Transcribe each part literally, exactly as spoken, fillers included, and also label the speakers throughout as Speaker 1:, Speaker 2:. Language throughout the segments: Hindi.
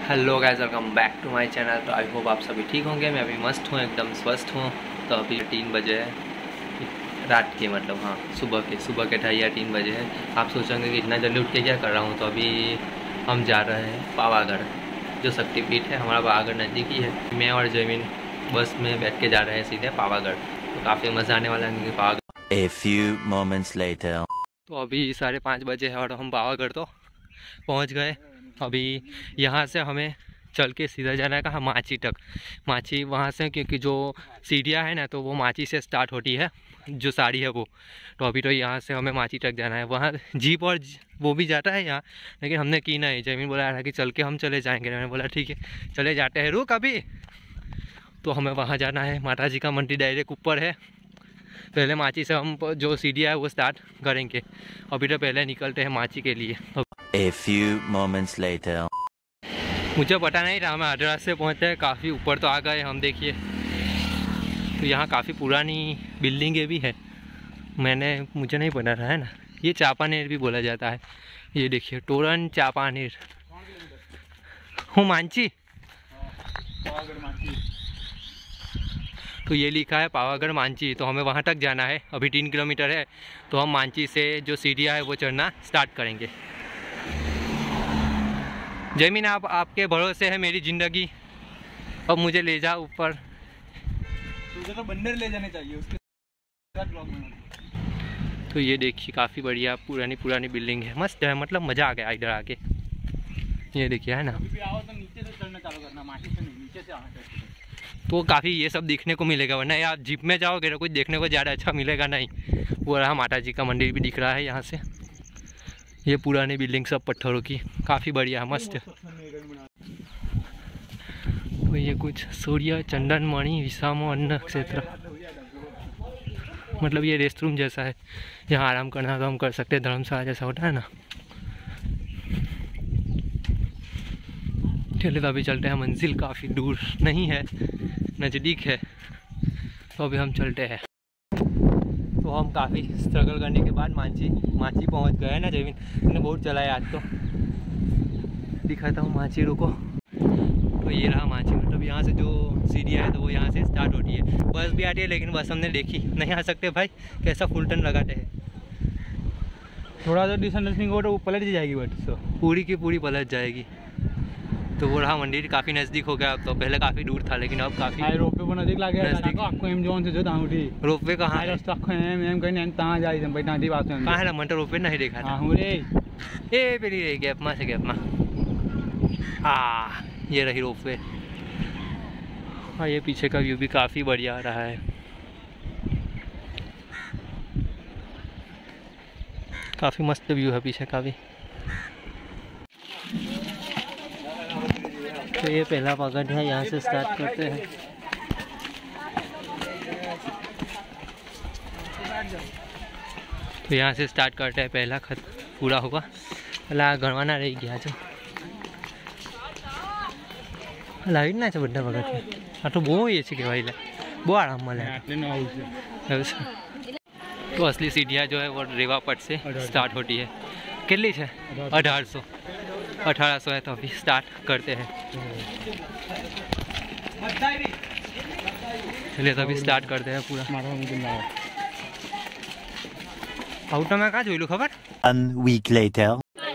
Speaker 1: Hello guys, welcome back to my channel. तो आई होप आप सभी ठीक होंगे। मैं अभी मस्त हूँ, एकदम स्वस्थ हूँ। तो अभी तीन बजे है रात के, मतलब हाँ सुबह के सुबह के ढाई या तीन बजे है। आप सोचेंगे कि इतना जल्दी उठ के क्या कर रहा हूँ। तो अभी हम जा रहे हैं पावागढ़, जो शक्तिपीठ है हमारा पावागढ़ नज़दीक ही है। मैं और जमीन बस में बैठ के जा रहे हैं सीधे पावागढ़। तो काफ़ी मज़ा आने वाला है Pavagadh.
Speaker 2: A few moments later.
Speaker 1: तो अभी साढ़े पाँच बजे है और हम पावागढ़ तो पहुंच गए। अभी यहाँ से हमें चल के सीधा जाना है कहाँ, माची तक। माची वहाँ से, क्योंकि जो सीढ़ियाँ है ना तो वो माची से स्टार्ट होती है, जो साड़ी है वो। तो अभी तो यहाँ से हमें माची तक जाना है। वहाँ जीप और वो भी जाता है यहाँ, लेकिन हमने की नहीं। जमीन बोला था कि चल के हम चले जाएंगे। मैंने बोला ठीक है चले जाते हैं, रुक अभी। तो हमें वहाँ जाना है। माता जी का मंदिर डायरेक्ट ऊपर है। पहले माची से हम जो सीढ़ियाँ है वो स्टार्ट करेंगे। अभी तो पहले निकलते हैं माची के लिए।
Speaker 2: A few moments later.
Speaker 1: मुझे पता नहीं था, हमें आधे रास्ते पहुँचते हैं, काफ़ी ऊपर तो आ गए हम। देखिए तो यहाँ काफ़ी पुरानी बिल्डिंगें भी है। मैंने मुझे नहीं पता था, है ना। ये चापानेर भी बोला जाता है। ये देखिए तोरण चापानेर हूँ मांची। तो ये लिखा है पावागढ़ मांची। तो हमें वहाँ तक जाना है। अभी तीन किलोमीटर है। तो हम मांची से जो सीढ़ियाँ है वो चढ़ना स्टार्ट करेंगे। जमीन आप आपके भरोसे है मेरी ज़िंदगी। अब मुझे ले जाओ ऊपर।
Speaker 3: तुझे तो बंदर ले जाने चाहिए उसके साथ ब्लॉग में।
Speaker 1: तो ये देखिए काफ़ी बढ़िया पुरानी पुरानी बिल्डिंग है, मस्त है। मतलब मज़ा आ गया इधर आके। ये देखिए है ना।
Speaker 3: अभी भी आओ तो नीचे से चढ़ना चालू करना, माटी से नहीं, नीचे से आना चाहिए।
Speaker 1: तो काफ़ी ये सब देखने को मिलेगा, वरना यार जीप में जाओगे तो कुछ देखने को ज़्यादा अच्छा मिलेगा नहीं। वो रहा माता जी का मंदिर भी दिख रहा है यहाँ से। ये पुरानी बिल्डिंग सब पत्थरों की, काफ़ी बढ़िया है, मस्त है। तो ये कुछ सूर्य चंदन मणि विषामो अन्न क्षेत्र, मतलब ये रेस्ट रूम जैसा है। यहाँ आराम करना तो हम कर सकते हैं, धर्मशाला जैसा होता है ना। चलिए तो अभी चलते हैं। मंजिल काफ़ी दूर नहीं है, नज़दीक है। तो अभी हम चलते हैं। तो हम काफ़ी स्ट्रगल करने के बाद मांची मांची पहुंच गए ना। जमीन मैंने बहुत चलाया आज, तो दिखाता हूँ मांची, रुको। तो ये रहा मांची। मतलब यहाँ से जो सीढ़ियाँ है तो वो यहाँ से स्टार्ट होती है। बस भी आती है, लेकिन बस हमने देखी नहीं आ सकते भाई, कैसा फुल टर्न लगाते हैं।
Speaker 3: थोड़ा सा डिसअंडरस्टैंडिंग हो तो वो पलट जाएगी, बट तो
Speaker 1: पूरी की पूरी पलट जाएगी। तो वो रहा मंदिर, काफ़ी नज़दीक हो गया अब तो। पहले काफ़ी दूर था, लेकिन अब काफ़ी
Speaker 3: रोपवे पर नजदीक लागे
Speaker 1: नजदीक।
Speaker 3: आपको एम जोन से जो दाऊटी
Speaker 1: रोपवे कहाँ है?
Speaker 3: रास्ता आपको एम एम कहीं ता जाई हम बैठा दी बात है।
Speaker 1: कहाँ है? मन तो रोपवे नहीं देखा था।
Speaker 3: हां रे
Speaker 1: ए पेली रही गैप में से गैप में। हाँ ये रही रोपवे। हाँ ये पीछे का व्यू भी काफ़ी बढ़िया आ रहा है। काफ़ी मस्त व्यू है पीछे का भी। तो ये पहला पगड़ है, यहाँ से स्टार्ट करते हैं। तो यहाँ से स्टार्ट करते हैं, पहला खत पूरा होगा। अला गणवाना रही गया जो लागी ना છે બધા વખત। આ તો બહુ એ છે કહેવાય, બહુ આરામ મળે। तो असली सीढ़ियाँ जो है वो रेवापट से स्टार्ट होती है। कितनी है? अठारह सौ अठारह सौ है। तो अभी स्टार्ट करते हैं। चलिए तो अभी स्टार्ट करते हैं पूरा। आउट में कहाँ જોઈ લું खबर।
Speaker 2: One week later.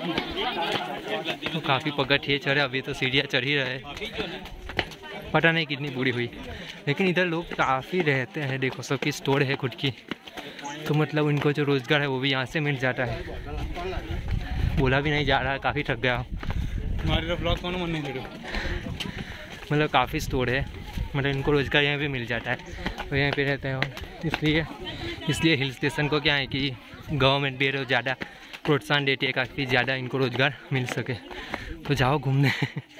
Speaker 1: तो काफ़ी पगड़ चढ़े, अभी तो सीढ़ियाँ चढ़ ही रहे। पता नहीं कितनी बुरी हुई, लेकिन इधर लोग काफ़ी रहते हैं। देखो सबकी स्टोर है खुद की, तो मतलब इनको जो रोज़गार है वो भी यहाँ से मिल जाता है। बोला भी नहीं जा रहा है, काफ़ी थक गया।
Speaker 3: हमारे ब्लॉग कौन मन नहीं दे रहा,
Speaker 1: मतलब काफ़ी स्टोर है, मतलब इनको रोज़गार यहाँ भी मिल जाता है। तो यहीं पे रहते हैं। और इसलिए इसलिए हिल स्टेशन को क्या है कि गवर्नमेंट भी ज़्यादा प्रोत्साहन देती है, काफ़ी ज़्यादा इनको रोज़गार मिल सके। तो जाओ घूमने।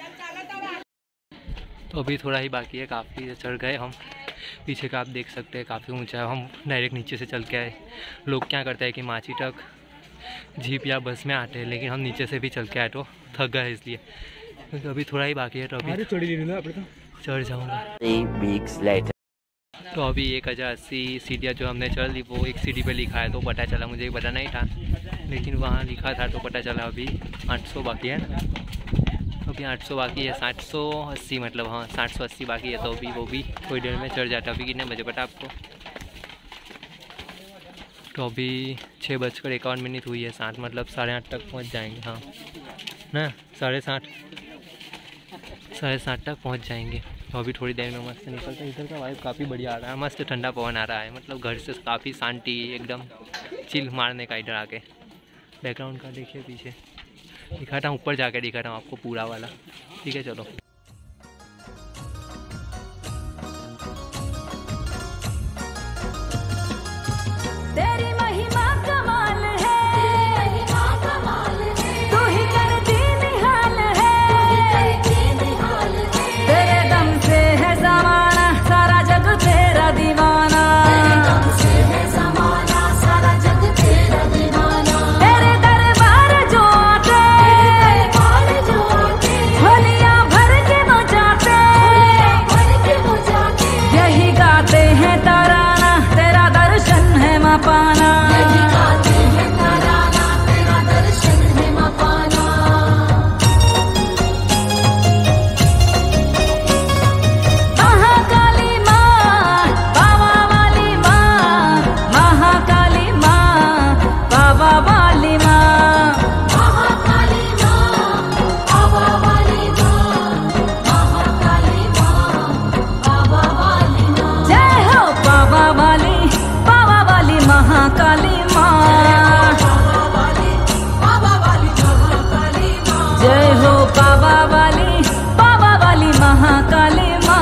Speaker 1: तो अभी थोड़ा ही बाकी है, काफ़ी चढ़ गए हम। पीछे का आप देख सकते हैं काफ़ी ऊंचा है। हम डायरेक्ट नीचे से चल के आए। लोग क्या करते हैं कि माची तक जीप या बस में आते हैं, लेकिन हम नीचे से भी चल के आए तो थक गए इसलिए। क्योंकि अभी थोड़ा ही बाकी है, तो अभी चढ़ जाऊँगा।
Speaker 2: Three weeks later.
Speaker 1: तो अभी एक हज़ार अस्सी सीढ़ियाँ जो हमने चढ़ ली, वो एक सीढ़ी पे लिखा है तो पता चला, मुझे पता नहीं था, लेकिन वहाँ लिखा था तो पता चला। अभी आठ सौ बाकी है ना। अभी आठ सौ बाकी है, सात सौ अस्सी मतलब, हाँ सात सौ अस्सी बाकी है। तो अभी वो भी थोड़ी देर में चढ़ जाता है। अभी कितने बजे पता आपको? तो अभी छः बजकर इक्यावन मिनट हुई है, सात मतलब साढ़े आठ तक पहुंच जाएंगे। हाँ ना, साढ़े सात साढ़े सात तक पहुंच जाएंगे। तो अभी थोड़ी देर में मस्त निकलते हैं। इधर का वाइब काफ़ी बढ़िया आ रहा है, मस्त ठंडा पवन आ रहा है, मतलब घर से काफ़ी शांति, एकदम चिल मारने का इधर आके। बैकग्राउंड का देखिए पीछे, दिखाता हूँ ऊपर जाके, दिखाता हूँ आपको पूरा वाला। ठीक है चलो।
Speaker 4: तेरी महिमा कमाल है, महिमा कमाल है, तू ही करती निहाल है, तेरे दम से है ज़माना सारा जग तेरा दीवाना, तेरे दम से है ज़माना सारा जग तेरा दीवाना, तेरे दरबार जो आते, दरबार जो आते, होलियां भर के मचाते, होलियां भर के मचाते, यही गाते हैं तराना, तेरा दर्शन है माँ पाना, यही गाते हैं तराना, तेरा दर्शन है माँ पाना। महाकाली माँ, बाबा वाली माँ, महाकाली माँ, बाबा वाली माँ, महाकाली माँ, बाबा वाली माँ, महाकाली माँ, बाबा वाली माँ। जय हो बाबा वाली, बाबा वाली महाकाली माँ, जय हो बाबा वाली, बाबा वाली महाकाली माँ।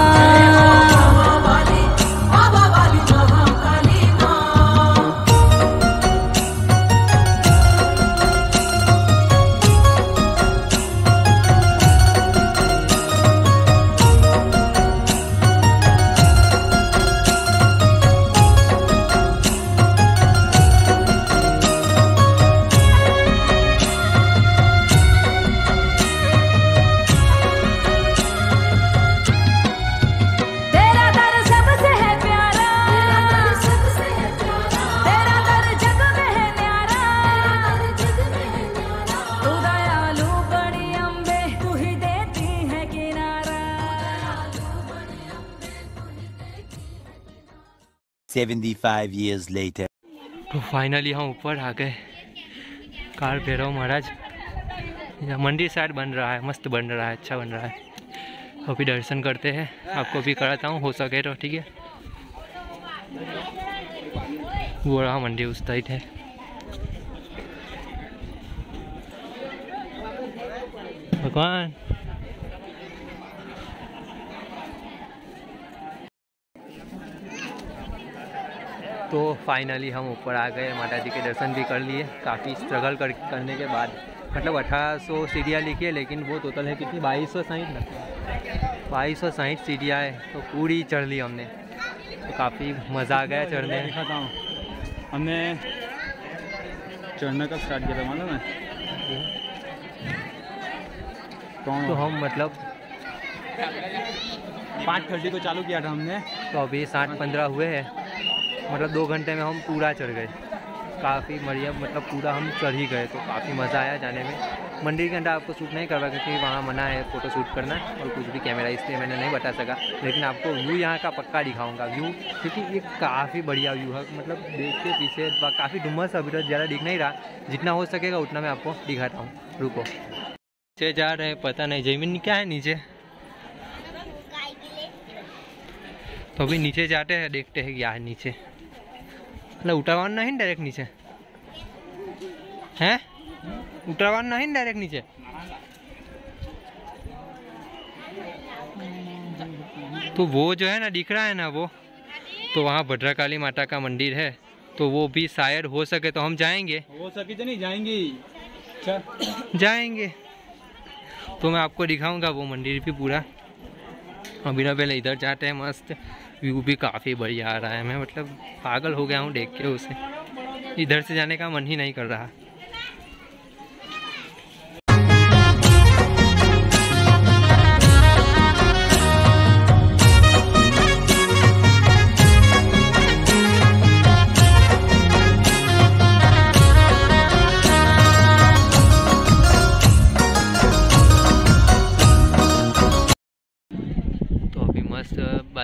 Speaker 4: तेरा दर सबसे है प्यारा, तेरा दर सबसे है प्यारा, तेरा दर जग में है न्यारा, तेरा दर जग में है न्यारा, तू दयालु बड़ी अम्बे, तू ही देती है किनारा, दयालु बड़ी अम्बे, तू ही देती है किनारा।
Speaker 2: seventy-five years later.
Speaker 1: तो फाइनली हम ऊपर आ गए। काल भैरव महाराज मंदिर शायद बन रहा है, मस्त बन रहा है, अच्छा बन रहा है। अभी दर्शन करते हैं, आपको भी कराता हूँ हो सके तो। ठीक है, वो रहा मंदिर उस साइड है। भगवान तो फाइनली हम ऊपर आ गए, माता जी के दर्शन भी कर लिए। काफ़ी स्ट्रगल कर करने के बाद, मतलब अठारह सौ सीढ़ियाँ लिखी है, लेकिन वो टोटल है कितनी, बाईस सौ साठ ना, बाईस सौ साठ सीढ़ियाँ है, तो पूरी चढ़ ली हमने। तो काफ़ी मज़ा आ गया चढ़ने में।
Speaker 3: दिखाता हूँ, हमने चढ़ना कब स्टार्ट किया था मालूम है?
Speaker 1: तो हम मतलब
Speaker 3: पाँच थर्टी को चालू किया था हमने,
Speaker 1: तो अभी साठ पंद्रह हुए हैं, मतलब दो घंटे में हम पूरा चढ़ गए। काफ़ी बढ़िया, मतलब पूरा हम चढ़ ही गए। तो काफ़ी मज़ा आया जाने में। मंदिर के अंदर आपको शूट नहीं करवा, क्योंकि वहाँ मना है फ़ोटो शूट करना और कुछ भी कैमरा, इसलिए मैंने नहीं बता सका। लेकिन आपको व्यू यहाँ का पक्का दिखाऊंगा व्यू, क्योंकि ये काफ़ी बढ़िया व्यू है। मतलब देखते पीछे काफ़ी डुमस, अभी तो ज़्यादा दिख नहीं रहा, जितना हो सकेगा उतना मैं आपको दिखाता हूँ। रुको, नीचे जा रहे हैं, पता नहीं जमीन क्या है नीचे। तो अभी नीचे जाते हैं, देखते हैं क्या है नीचे। मतलब उतरवान नहीं डायरेक्ट नीचे हैं, उतरवान नहीं डायरेक्ट नीचे। तो वो जो है ना दिख रहा है ना, वो तो वहाँ भद्रकाली माता का मंदिर है। तो वो भी शायद हो सके तो हम जाएंगे,
Speaker 3: हो सके तो नहीं जाएंगे,
Speaker 1: जाएंगे तो मैं आपको दिखाऊंगा वो मंदिर भी पूरा। अभी ना पहले इधर जाते हैं, मस्त व्यू भी काफ़ी बढ़िया आ रहा है। मैं मतलब पागल हो गया हूँ देख के उसे, इधर से जाने का मन ही नहीं कर रहा।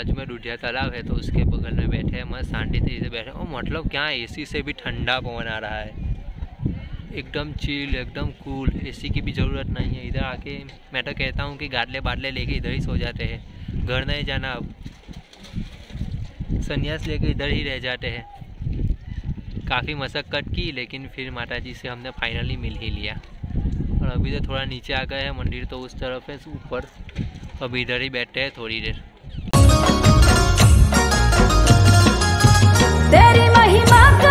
Speaker 1: बाजू में रुढ़िया तालाब है, तो उसके बगल में बैठे हैं, मस्त शांति से बैठे। और मतलब क्या एसी से भी ठंडा पवन आ रहा है, एकदम चिल, एकदम कूल। एसी की भी ज़रूरत नहीं है। इधर आके मैं तो कहता हूँ कि गाडले बाटले लेके इधर ही सो जाते हैं, घर नहीं जाना। अब संन्यास लेके इधर ही रह जाते हैं। काफ़ी मशक्क़त की, लेकिन फिर माता जी से हमने फाइनली मिल ही लिया। और अभी तो थोड़ा नीचे आ गए हैं, मंदिर तो उस तरफ है ऊपर, अभी इधर ही बैठे हैं थोड़ी देर।
Speaker 4: तेरी महिमा